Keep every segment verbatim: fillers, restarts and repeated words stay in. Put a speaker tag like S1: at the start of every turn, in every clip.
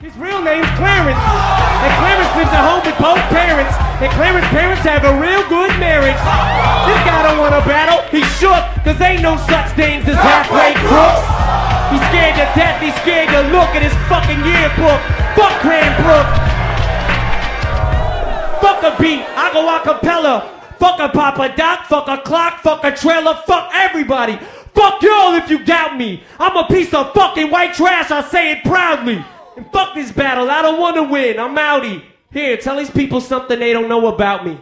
S1: His real name's Clarence. And Clarence lives at home with both parents. And Clarence's parents have a real good marriage. This guy don't want to battle. He's shook, cause ain't no such things as halfway crooks. He's scared to death, he's scared to look at his fucking yearbook. Fuck Cranbrook. Fuck a beat, I go a cappella. Fuck a Papa Doc, fuck a clock, fuck a trailer, fuck everybody. Fuck y'all if you doubt me. I'm a piece of fucking white trash, I say it proudly. And fuck this battle, I don't want to win, I'm outie. Here, tell these people something they don't know about me.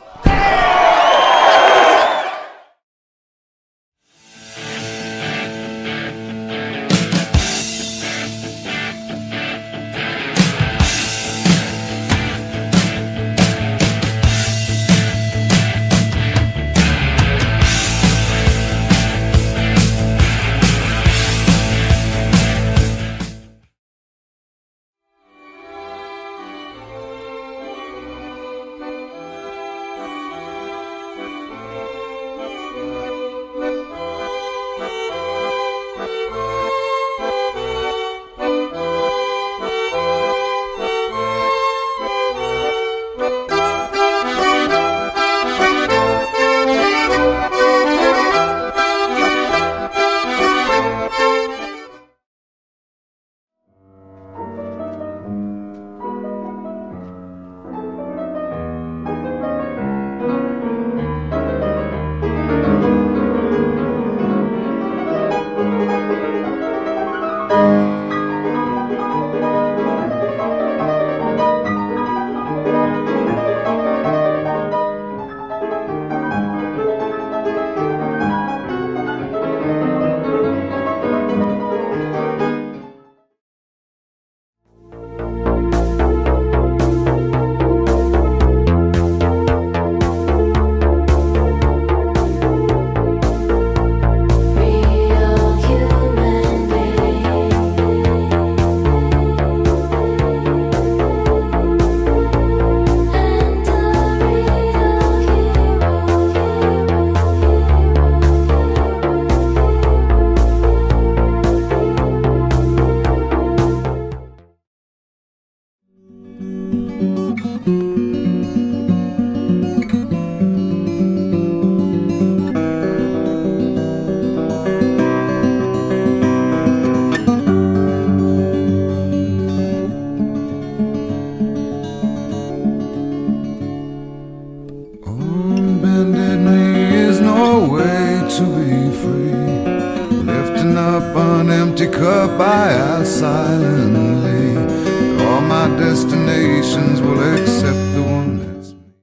S2: Cup I ask silently. All my destinations will accept the one that's me.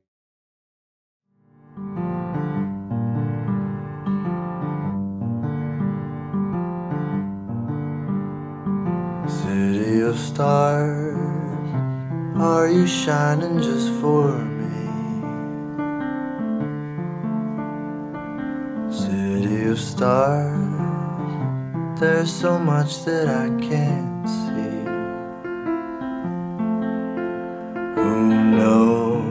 S3: City of stars, are you shining just for me? City of stars, there's so much that I can't see. Who knows?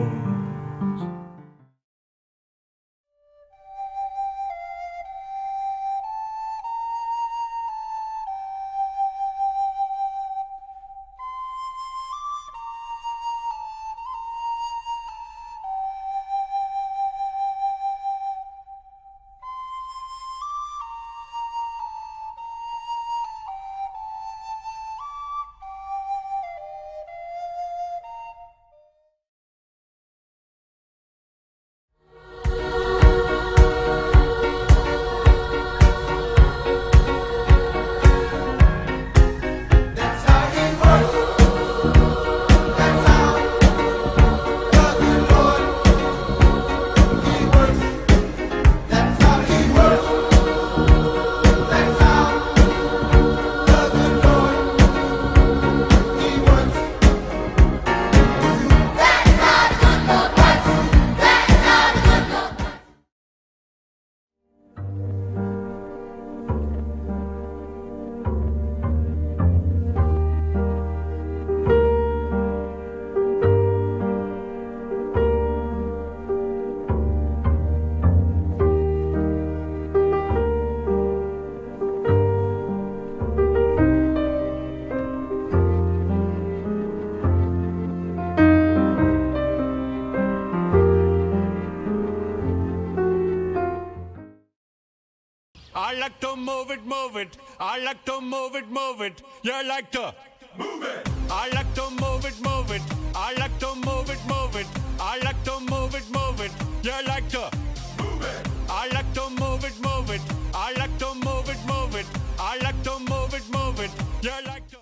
S4: I like to move it, move it. I like to move it, move it. You like to move it. I like to move it, move it. I like to move it, move it. I like to move it, move it. You like to move it. I like to move it, move it. I like to move it, move it. I like to move it, move it. You like to.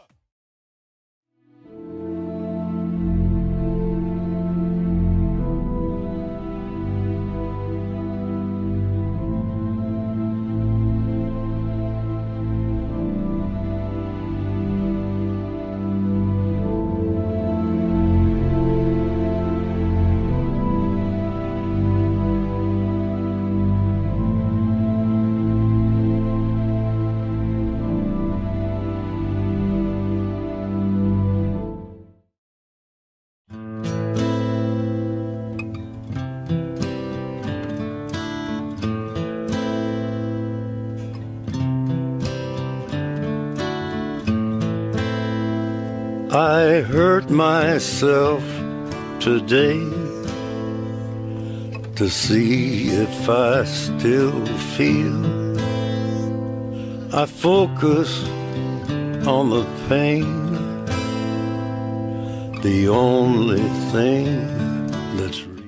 S5: I hurt myself today to see if I still feel. I focus on the pain, the only thing that's real.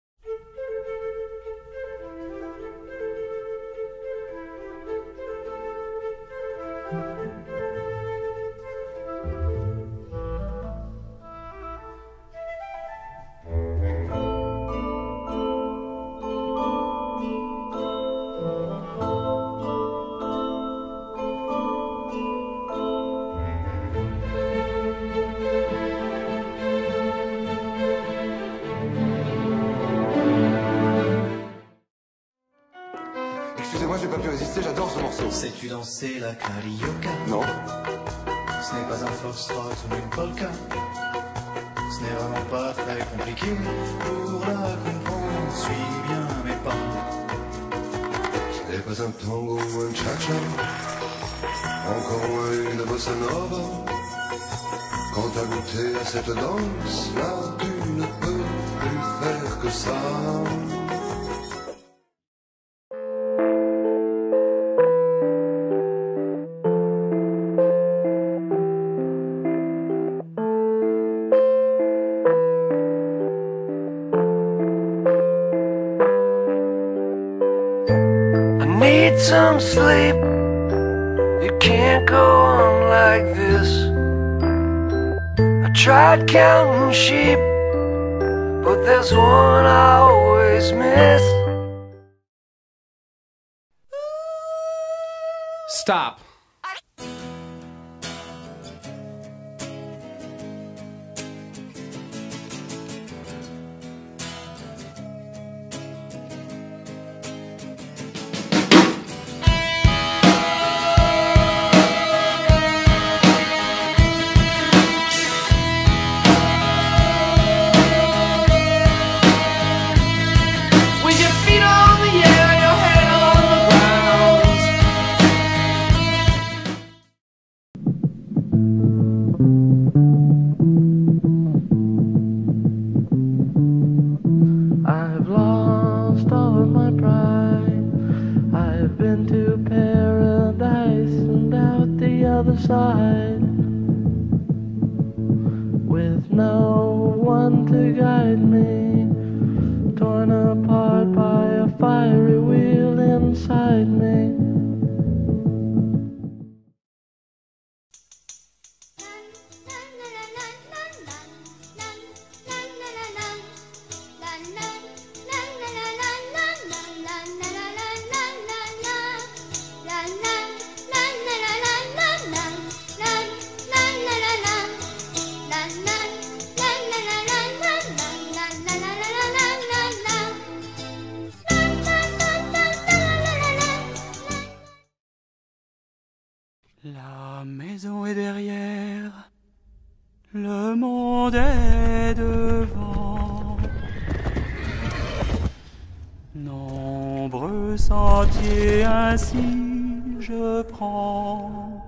S6: Excusez-moi, j'ai pas pu résister, j'adore ce morceau.
S3: Sais-tu danser la carioca?
S6: Non.
S3: Ce n'est pas un foxtrot ou une polka. Ce n'est vraiment pas très compliqué. Pour la comprendre, suis bien mes pas.
S2: Ce n'est pas un tango ou un cha-cha, encore moins une bossa nova. Quand t'as goûté à cette danse, là tu ne peux plus faire que ça.
S7: Need some sleep. You can't go on like this. I tried counting sheep, but there's one I always miss.
S8: Stop.
S7: I've lost all of my pride. I've been to paradise and out the other side, with no one to guide me, torn apart by a fiery wheel inside me.
S9: La maison est derrière, le monde est devant. Nombreux sentiers ainsi je prends,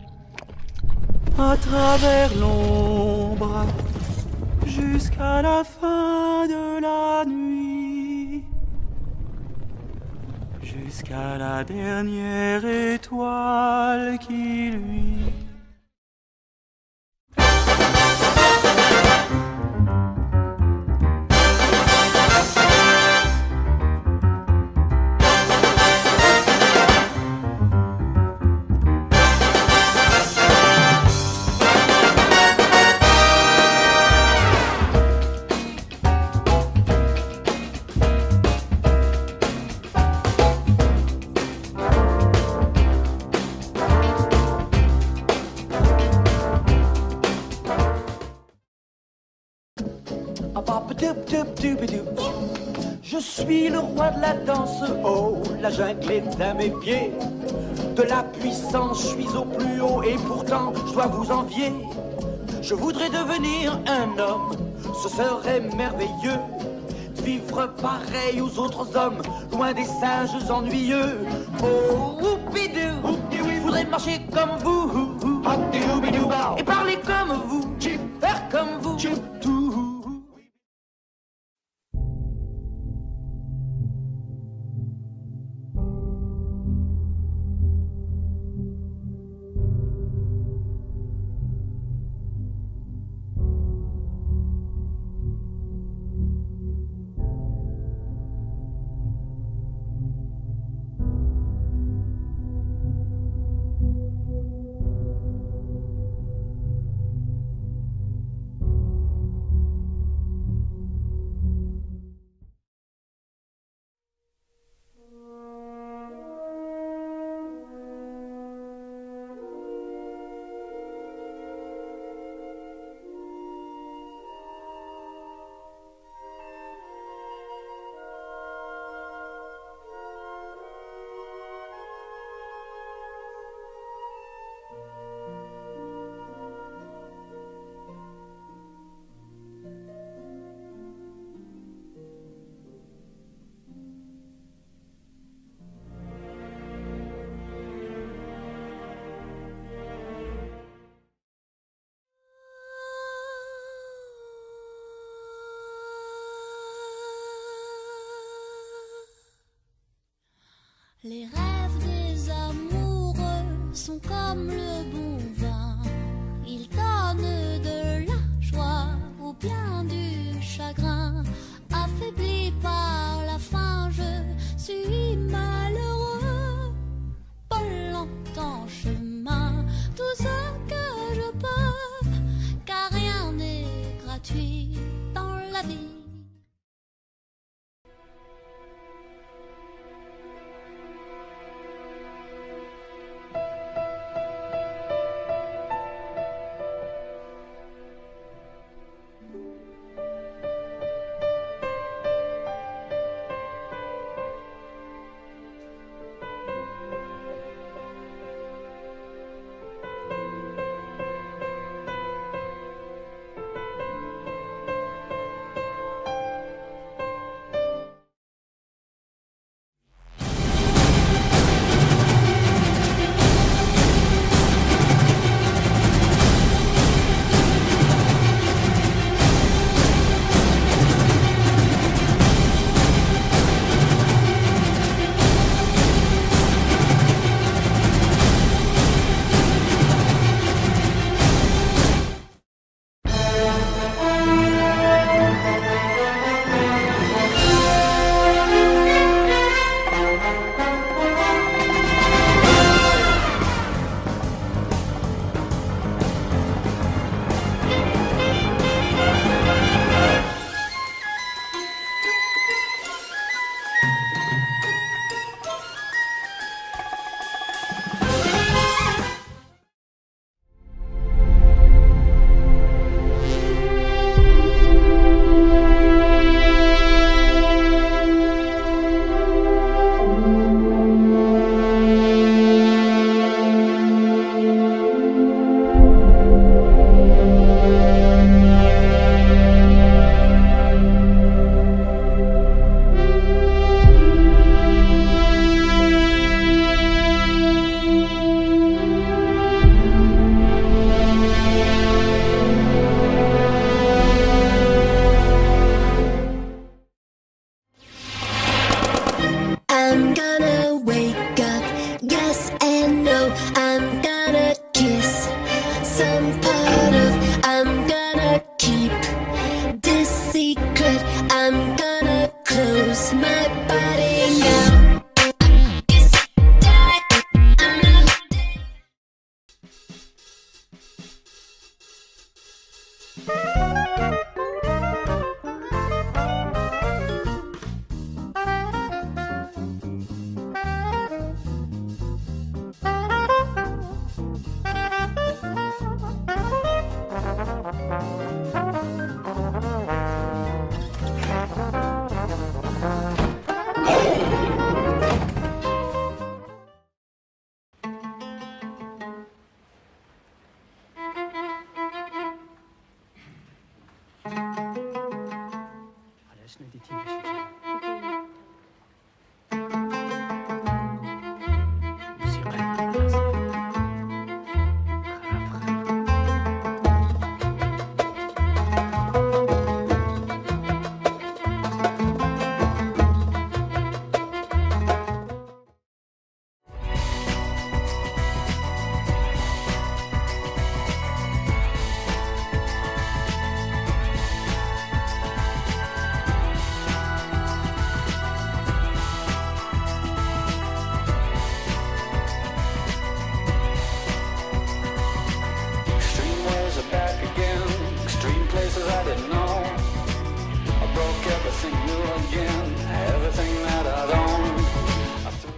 S9: à travers l'ombre, jusqu'à la fin de la nuit. jusqu'à la dernière étoile qui luit.
S8: Je suis le roi de la danse, oh, la jungle est à mes pieds. De la puissance, je suis au plus haut et pourtant je dois vous envier. Je voudrais devenir un homme, ce serait merveilleux. De vivre pareil aux autres hommes, loin des singes ennuyeux. Oh, oupidou, je voudrais marcher comme vous, et parler comme vous, faire comme vous, tout.
S10: Les rêves des amoureux sont comme le bon vin. Ils donnent de la joie ou bien du chagrin. Affaibli par la faim, je suis malheureux. Pas longtemps chemin, tout ce que je peux, car rien n'est gratuit dans la vie.
S3: again. Everything that I'd owned, I threw.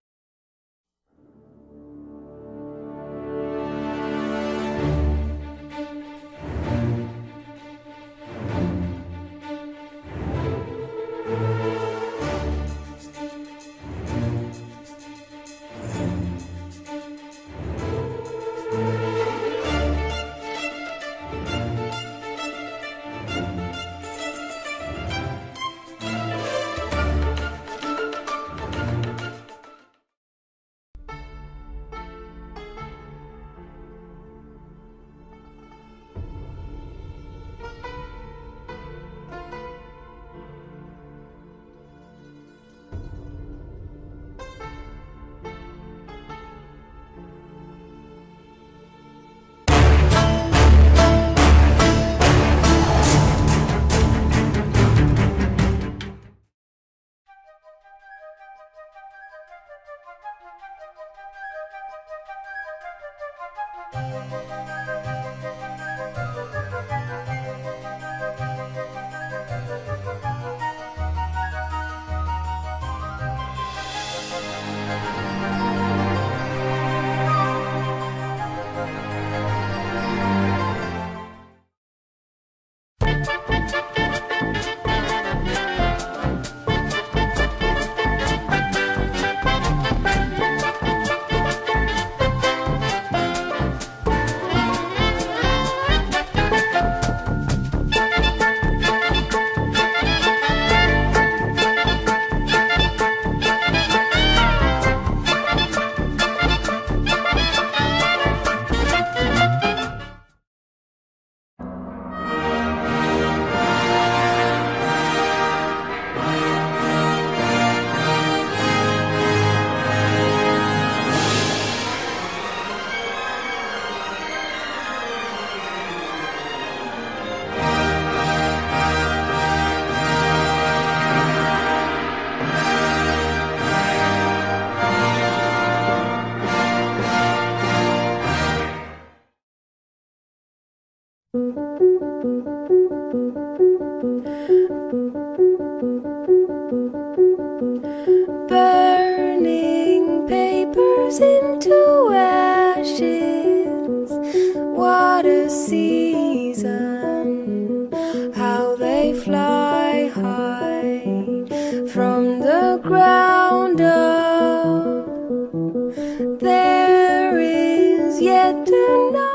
S11: Burning papers into ashes. What a season. How they fly high from the ground up. There is yet another.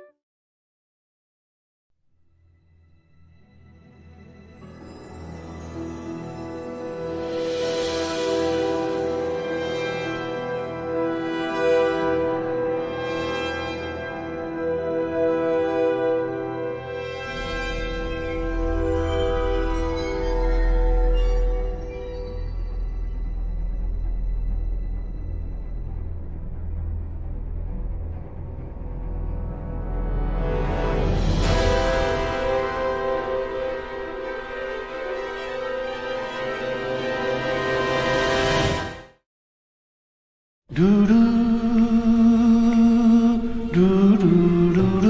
S7: Do do do do do do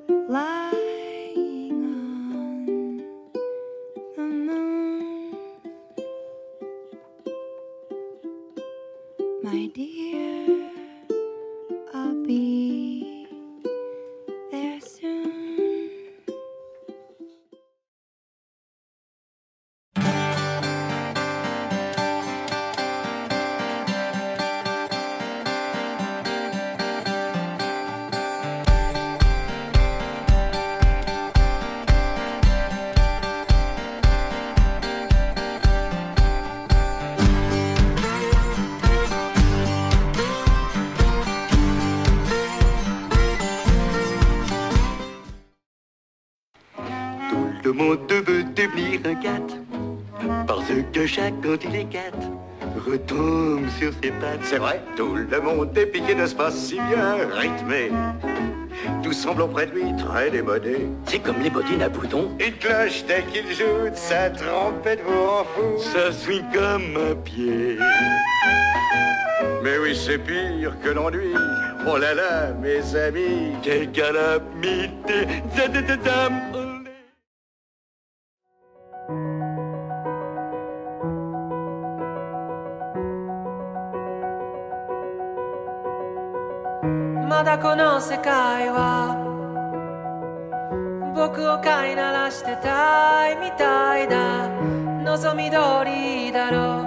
S11: lying on the moon. My dear, I'll be there soon.
S12: Tout le monde veut devenir un cat, parce que chaque quand il est cat, retombe sur ses pattes. C'est vrai, tout le monde est piqué de ce pas si bien rythmé. Tout semble auprès de lui très démodé. C'est comme les bottines à boutons. Une cloche dès qu'il joue de sa trompette vous rend fou. Ça swing comme un pied. Mais oui, c'est pire que l'ennui. Oh là là, mes amis, quelle calamité.
S7: まだこの世界は僕を飼いならしてたいみたいだ。望み通りだろ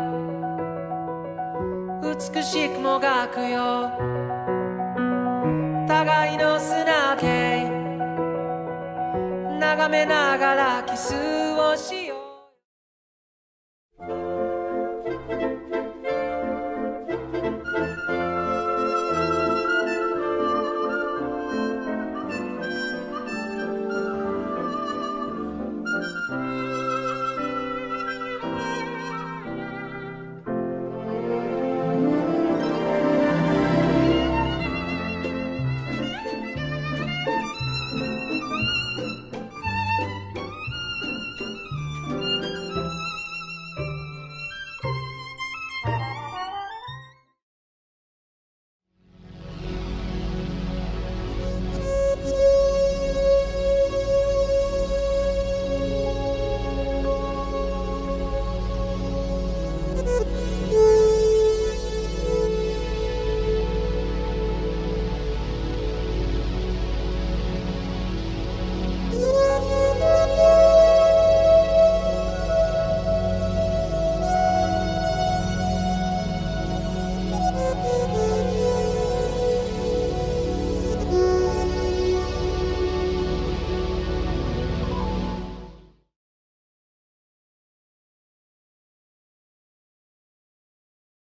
S7: う、美しくもがくよ。互いの砂気眺めながらキスをし